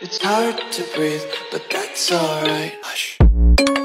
It's hard to breathe, but that's alright. Hush.